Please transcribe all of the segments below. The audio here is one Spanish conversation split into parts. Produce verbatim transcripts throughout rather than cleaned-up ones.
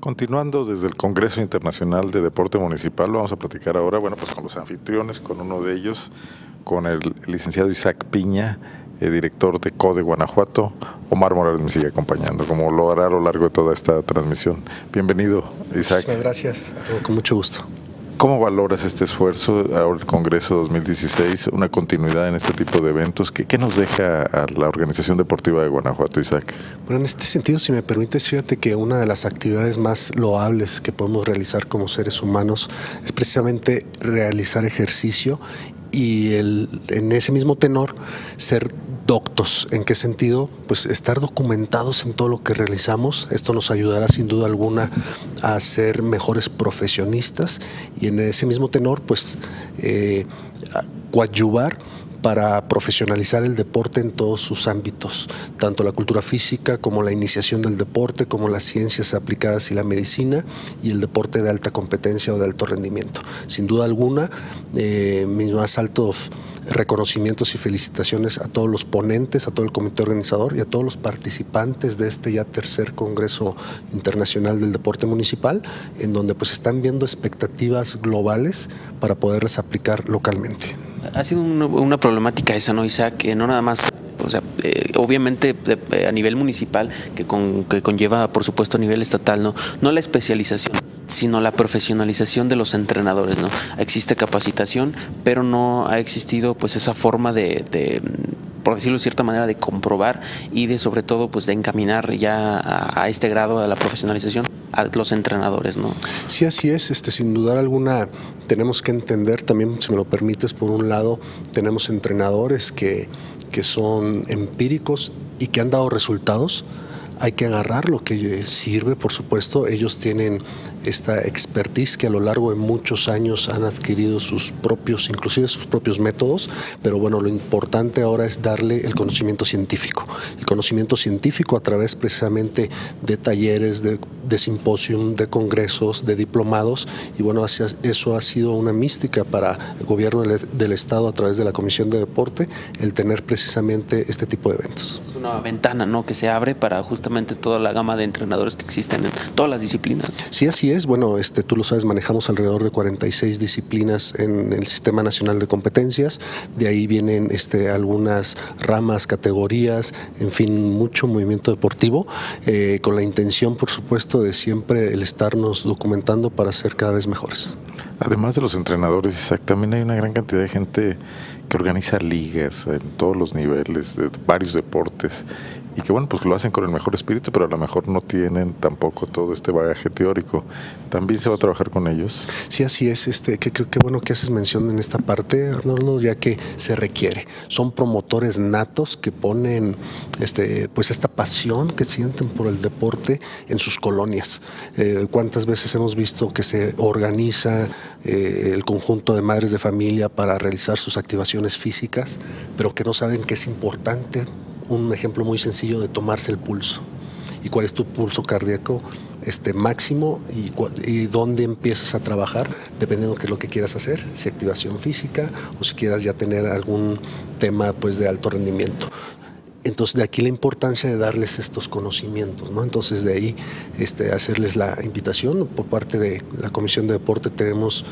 Continuando desde el Congreso Internacional de Deporte Municipal, vamos a platicar ahora, bueno, pues con los anfitriones, con uno de ellos, con el licenciado Isaac Piña, eh, director de CODE Guanajuato. Omar Morales me sigue acompañando, como lo hará a lo largo de toda esta transmisión. Bienvenido, Isaac. Muchas gracias, con mucho gusto. ¿Cómo valoras este esfuerzo, ahora el Congreso dos mil dieciséis, una continuidad en este tipo de eventos? ¿Qué, qué nos deja a la Organización Deportiva de Guanajuato, Isaac? Bueno, en este sentido, si me permites, fíjate que una de las actividades más loables que podemos realizar como seres humanos es precisamente realizar ejercicio y el, en ese mismo tenor ser doctos. ¿En qué sentido? Pues estar documentados en todo lo que realizamos. Esto nos ayudará sin duda alguna a ser mejores profesionistas y en ese mismo tenor pues eh, coadyuvar para profesionalizar el deporte en todos sus ámbitos, tanto la cultura física como la iniciación del deporte, como las ciencias aplicadas y la medicina y el deporte de alta competencia o de alto rendimiento. Sin duda alguna, eh, mis más altos reconocimientos y felicitaciones a todos los ponentes, a todo el comité organizador y a todos los participantes de este ya tercer Congreso Internacional del Deporte Municipal, en donde pues están viendo expectativas globales para poderlas aplicar localmente. Ha sido una, una problemática esa, ¿no, Isaac? Que no nada más, o sea, eh, obviamente de, a nivel municipal, que, con, que conlleva, por supuesto, a nivel estatal, ¿no? No la especialización, sino la profesionalización de los entrenadores, ¿no? Existe capacitación, pero no ha existido pues esa forma de, de por decirlo de cierta manera, de comprobar y de sobre todo pues de encaminar ya a, a este grado de la profesionalización a los entrenadores, ¿no? Sí, así es, este, sin dudar alguna tenemos que entender también, si me lo permites, por un lado tenemos entrenadores que, que son empíricos y que han dado resultados. Hay que agarrar lo que sirve, por supuesto. Ellos tienen esta expertise que a lo largo de muchos años han adquirido sus propios, inclusive sus propios métodos, pero bueno, lo importante ahora es darle el conocimiento científico. El conocimiento científico a través precisamente de talleres, de, de simposium, de congresos, de diplomados, y bueno, eso ha sido una mística para el gobierno del, del Estado a través de la Comisión de Deporte, el tener precisamente este tipo de eventos. Es una ventana, ¿no?, que se abre para justamente toda la gama de entrenadores que existen en todas las disciplinas. Sí, así es. Bueno, este, tú lo sabes, manejamos alrededor de cuarenta y seis disciplinas en el Sistema Nacional de Competencias. De ahí vienen este, algunas ramas, categorías, en fin, mucho movimiento deportivo, eh, con la intención, por supuesto, de siempre el estarnos documentando para ser cada vez mejores. Además de los entrenadores, Isaac, también hay una gran cantidad de gente que organiza ligas en todos los niveles, de varios deportes, y que bueno, pues lo hacen con el mejor espíritu, pero a lo mejor no tienen tampoco todo este bagaje teórico. ¿También se va a trabajar con ellos? Sí, así es. Este, qué, qué, qué bueno que haces mención en esta parte, Arnoldo, ya que se requiere. Son promotores natos que ponen este, pues esta pasión que sienten por el deporte en sus colonias. Eh, ¿Cuántas veces hemos visto que se organiza eh, el conjunto de madres de familia para realizar sus activaciones físicas, pero que no saben que es importante? Un ejemplo muy sencillo de tomarse el pulso. ¿Y cuál es tu pulso cardíaco este, máximo y, y dónde empiezas a trabajar dependiendo de qué es lo que quieras hacer? Si activación física o si quieras ya tener algún tema pues, de alto rendimiento. Entonces, de aquí la importancia de darles estos conocimientos, ¿no? Entonces, de ahí este, hacerles la invitación. Por parte de la Comisión de Deporte tenemos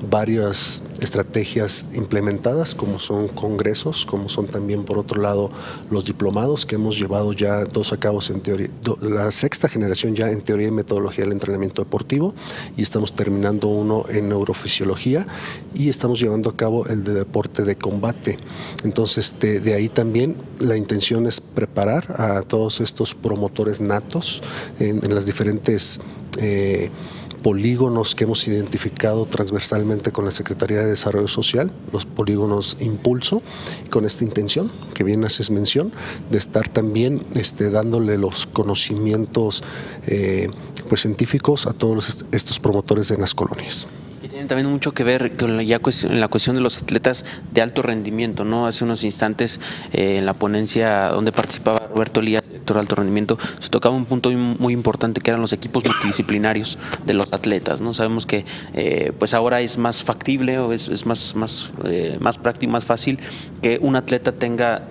varias estrategias implementadas, como son congresos, como son también, por otro lado, los diplomados que hemos llevado ya dos a cabo en teoría, do, la sexta generación ya en teoría y metodología del entrenamiento deportivo, y estamos terminando uno en neurofisiología y estamos llevando a cabo el de deporte de combate. Entonces, de, de ahí también la intención es preparar a todos estos promotores natos en, en las diferentes eh, polígonos que hemos identificado transversalmente con la Secretaría de Desarrollo Social, los polígonos Impulso, con esta intención que bien haces mención de estar también este, dándole los conocimientos eh, pues, científicos a todos los, estos promotores en las colonias. Que tienen también mucho que ver con la, ya cuestión, en la cuestión de los atletas de alto rendimiento, ¿no? Hace unos instantes eh, en la ponencia donde participaba Roberto Elías, director de alto rendimiento, se tocaba un punto muy importante que eran los equipos multidisciplinarios de los atletas, ¿no? Sabemos que eh, pues ahora es más factible o es, es más, más, eh, más práctico, más fácil que un atleta tenga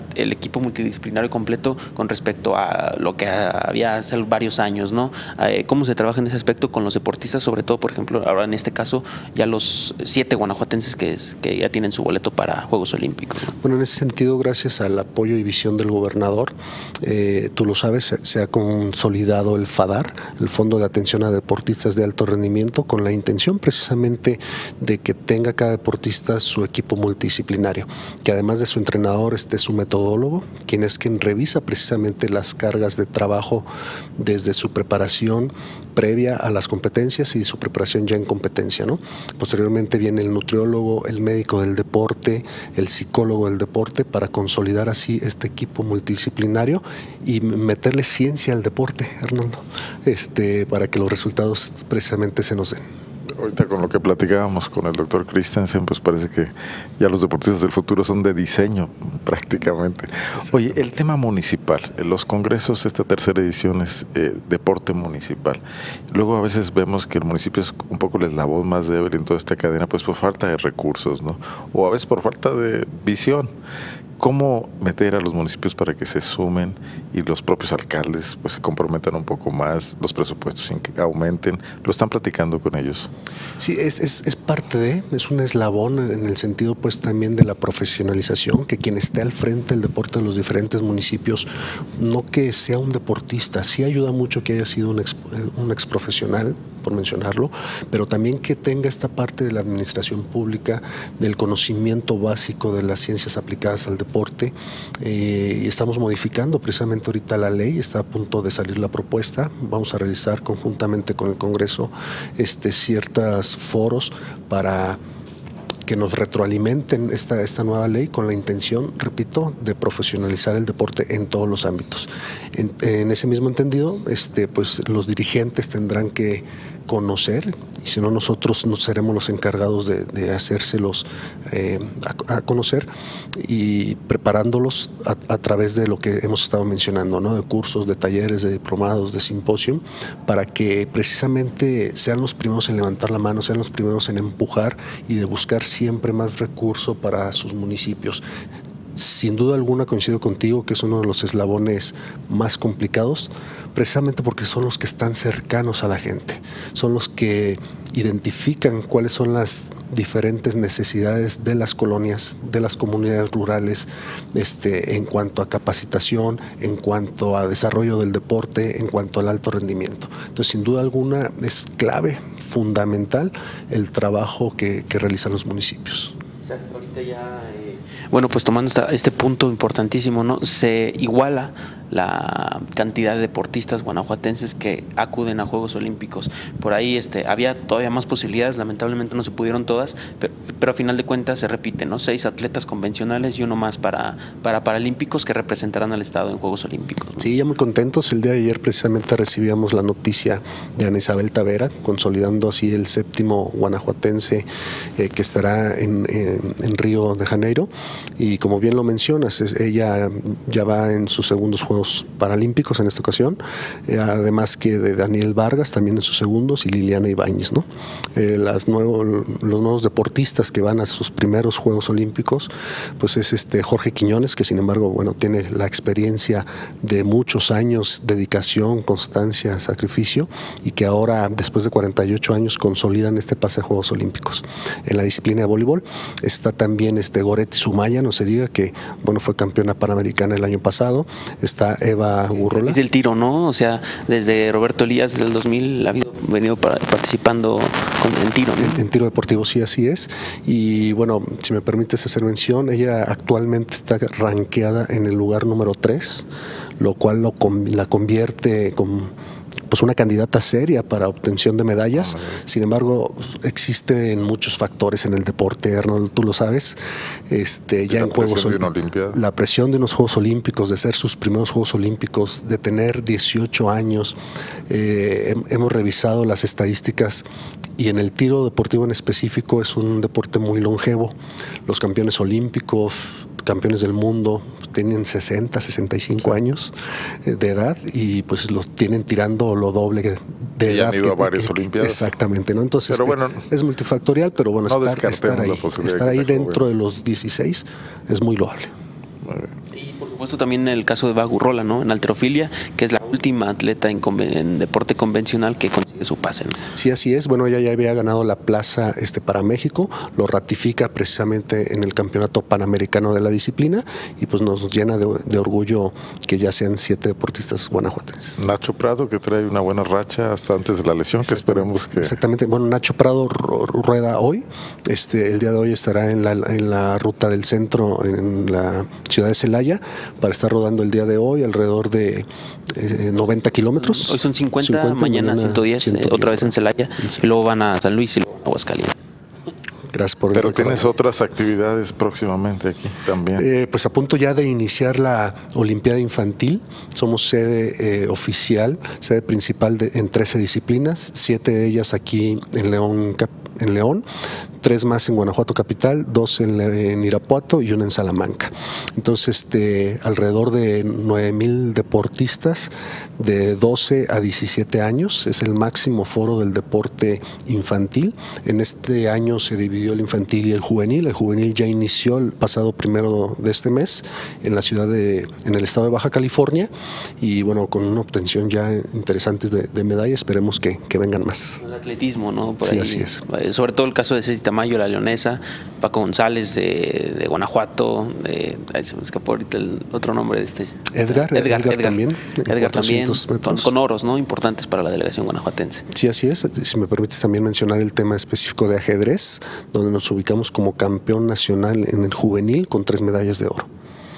el equipo multidisciplinario completo con respecto a lo que había hace varios años, ¿no? Eh, ¿Cómo se trabaja en ese aspecto con los deportistas? Sobre todo, por ejemplo, ahora en este caso, ya los siete guanajuatenses que, es, que ya tienen su boleto para Juegos Olímpicos. Bueno, en ese sentido, gracias al apoyo y visión del gobernador, eh, tú lo sabes, se, se ha consolidado el FADAR, el Fondo de Atención a Deportistas de Alto Rendimiento, con la intención precisamente de que tenga cada deportista su equipo multidisciplinario, que además de su entrenador esté su metodólogo, quien es quien revisa precisamente las cargas de trabajo desde su preparación previa a las competencias y su preparación ya en competencia, ¿no? Posteriormente viene el nutriólogo, el médico del deporte, el psicólogo del deporte, para consolidar así este equipo multidisciplinario y meterle ciencia al deporte, Arnoldo, este, para que los resultados precisamente se nos den. Ahorita con lo que platicábamos con el doctor Christensen, pues parece que ya los deportistas del futuro son de diseño prácticamente. Oye, el tema municipal, los congresos, esta tercera edición es eh, deporte municipal. Luego a veces vemos que el municipio es un poco el eslabón más débil en toda esta cadena, pues por falta de recursos, ¿no? O a veces por falta de visión. ¿Cómo meter a los municipios para que se sumen y los propios alcaldes pues se comprometan un poco más, los presupuestos sin que aumenten? ¿Lo están platicando con ellos? Sí, es, es, es parte de, es un eslabón en el sentido pues también de la profesionalización, que quien esté al frente del deporte de los diferentes municipios, no que sea un deportista, sí ayuda mucho que haya sido un ex, un ex profesional, por mencionarlo, pero también que tenga esta parte de la administración pública, del conocimiento básico de las ciencias aplicadas al deporte, eh, y estamos modificando precisamente ahorita la ley, está a punto de salir la propuesta, vamos a realizar conjuntamente con el Congreso este, ciertos foros para que nos retroalimenten esta, esta nueva ley con la intención, repito, de profesionalizar el deporte en todos los ámbitos. En, en ese mismo entendido, este, pues los dirigentes tendrán que conocer, y si no nosotros nos seremos los encargados de, de hacérselos eh, a, a conocer y preparándolos a, a través de lo que hemos estado mencionando, ¿no? De cursos, de talleres, de diplomados, de simposium, para que precisamente sean los primeros en levantar la mano, sean los primeros en empujar y de buscar siempre más recursos para sus municipios. Sin duda alguna coincido contigo que es uno de los eslabones más complicados, precisamente porque son los que están cercanos a la gente, son los que identifican cuáles son las diferentes necesidades de las colonias, de las comunidades rurales, este, en cuanto a capacitación, en cuanto a desarrollo del deporte, en cuanto al alto rendimiento. Entonces, sin duda alguna, es clave, fundamental, el trabajo que, que realizan los municipios. Exacto, ahorita ya, eh, bueno, pues tomando esta, este punto importantísimo, ¿no? Se iguala la cantidad de deportistas guanajuatenses que acuden a Juegos Olímpicos. Por ahí este, había todavía más posibilidades, lamentablemente no se pudieron todas, pero, pero a final de cuentas se repite, ¿no? Seis atletas convencionales y uno más para, para Paralímpicos que representarán al Estado en Juegos Olímpicos, ¿no? Sí, ya muy contentos. El día de ayer precisamente recibíamos la noticia de Ana Isabel Tavera, consolidando así el séptimo guanajuatense eh, que estará en, en, en Río de Janeiro. Y como bien lo mencionas, es, ella ya va en sus segundos Juegos Paralímpicos en esta ocasión, eh, además que de Daniel Vargas también en sus segundos y Liliana Ibáñez, ¿no? Eh, las nuevo, los nuevos deportistas que van a sus primeros Juegos Olímpicos, pues es este Jorge Quiñones, que sin embargo, bueno, tiene la experiencia de muchos años, dedicación, constancia, sacrificio, y que ahora, después de cuarenta y ocho años, consolidan este pase a Juegos Olímpicos. En la disciplina de voleibol está también este Goretti Sumaya, no se diga que, bueno, fue campeona panamericana el año pasado, está Eva Gurrola. Y del tiro, ¿no? O sea, desde Roberto Elías del dos mil ha habido, venido para, participando con, en tiro, ¿no? En, en tiro deportivo, sí, así es. Y bueno, si me permites hacer mención, ella actualmente está rankeada en el lugar número tres, lo cual lo, la convierte con pues una candidata seria para obtención de medallas. Sin embargo, existen muchos factores en el deporte, Arnold, tú lo sabes. Este, ya en Juegos Olímpicos, la presión de unos Juegos Olímpicos, de ser sus primeros Juegos Olímpicos, de tener dieciocho años. Eh, hemos revisado las estadísticas y en el tiro deportivo en específico es un deporte muy longevo. Los campeones olímpicos, campeones del mundo, tienen sesenta, sesenta y cinco años de edad y pues los tienen tirando lo doble de y edad. Han ido que, a varias que, Olimpiadas. Exactamente, ¿no? Entonces pero este, bueno, es multifactorial, pero bueno, no estar, estar ahí, estar ahí dentro de los dieciséis es muy loable. Muy bien. supuesto también el caso de Bagurrola, ¿no? En halterofilia, que es la última atleta en, en deporte convencional que consigue su pase, ¿no? Sí, así es. Bueno, ella ya había ganado la plaza este, para México, lo ratifica precisamente en el Campeonato Panamericano de la disciplina y pues nos llena de, de orgullo que ya sean siete deportistas guanajuatenses. Nacho Prado, que trae una buena racha hasta antes de la lesión, que esperemos que... Exactamente. Bueno, Nacho Prado rueda hoy. Este, el día de hoy estará en la, en la ruta del centro en la ciudad de Celaya para estar rodando el día de hoy alrededor de eh, noventa kilómetros. Hoy son cincuenta, cincuenta mañana, mañana ciento diez, ciento diez, otra vez en Celaya, sí. Y luego van a San Luis y luego a Aguascalientes. Gracias por Pero tienes otras actividades próximamente aquí también. Eh, pues a punto ya de iniciar la Olimpiada Infantil. Somos sede eh, oficial, sede principal de, en trece disciplinas, siete de ellas aquí en León, en León, tres más en Guanajuato capital, dos en, en Irapuato y una en Salamanca. Entonces, este, alrededor de nueve mil deportistas de doce a diecisiete años, es el máximo foro del deporte infantil. En este año se dividió el infantil y el juvenil. El juvenil ya inició el pasado primero de este mes en la ciudad de, en el estado de Baja California y bueno, con una obtención ya interesante de, de medalla, esperemos que, que vengan más. El atletismo, ¿no? Por sí, ahí, así es. Sobre todo el caso de Ceci Tamayo, la leonesa, Paco González de, de Guanajuato, de, ay, se me escapó ahorita el otro nombre de este. Edgar, Edgar, Edgar, Edgar también. Edgar también, con, con oros, ¿no? Importantes para la delegación guanajuatense. Sí, así es. Si me permites también mencionar el tema específico de ajedrez, donde nos ubicamos como campeón nacional en el juvenil con tres medallas de oro.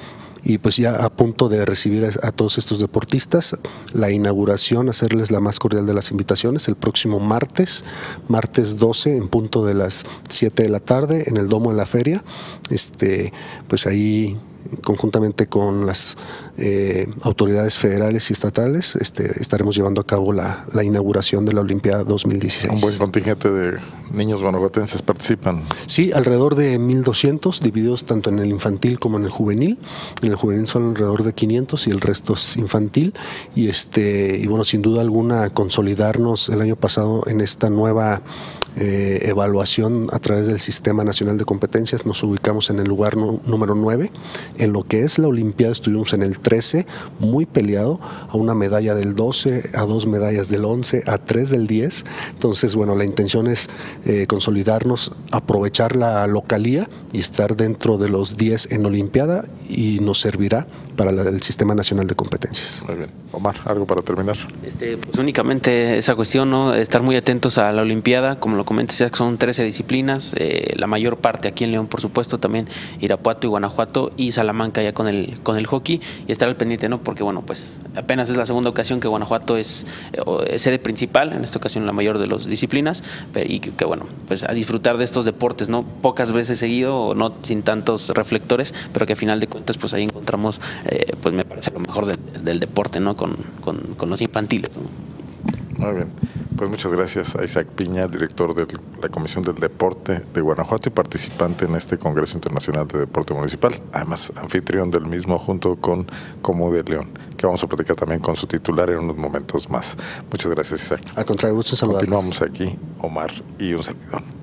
Y pues ya a punto de recibir a, a todos estos deportistas, la inauguración, hacerles la más cordial de las invitaciones el próximo martes, martes doce en punto de las siete de la tarde en el Domo de la Feria. Este, pues ahí conjuntamente con las eh, autoridades federales y estatales este, estaremos llevando a cabo la, la inauguración de la Olimpiada dos mil dieciséis. Un buen contingente de niños guanajuatenses participan. Sí, alrededor de mil doscientos, divididos tanto en el infantil como en el juvenil. En el juvenil son alrededor de quinientos y el resto es infantil. Y, este, y bueno, sin duda alguna consolidarnos el año pasado en esta nueva eh, evaluación a través del Sistema Nacional de Competencias. Nos ubicamos en el lugar no, número nueve. En lo que es la Olimpiada estuvimos en el trece, muy peleado, a una medalla del doce, a dos medallas del once, a tres del diez. Entonces, bueno, la intención es eh, consolidarnos, aprovechar la localía y estar dentro de los diez en Olimpiada y nos servirá para la, el Sistema Nacional de Competencias. Muy bien. Omar, ¿algo para terminar? Este, pues únicamente esa cuestión, ¿no? Estar muy atentos a la Olimpiada, como lo comentas, ya que son trece disciplinas, eh, la mayor parte aquí en León, por supuesto, también Irapuato y Guanajuato y Salamanca ya con el con el hockey, y estar al pendiente, ¿no? Porque bueno, pues apenas es la segunda ocasión que Guanajuato es, es sede principal, en esta ocasión la mayor de las disciplinas, pero, y que, que bueno, pues a disfrutar de estos deportes, ¿no? Pocas veces seguido, o no sin tantos reflectores, pero que a final de cuentas pues ahí encontramos, eh, pues me parece lo mejor del, del deporte, ¿no? Con, con, con los infantiles, ¿no? Muy bien. Pues muchas gracias a Isaac Piña, director de la Comisión del Deporte de Guanajuato y participante en este Congreso Internacional de Deporte Municipal, además anfitrión del mismo junto con Como de León, que vamos a platicar también con su titular en unos momentos más. Muchas gracias, Isaac. Al contrario, gusto en saludarlos. Continuamos aquí, Omar y un servidor.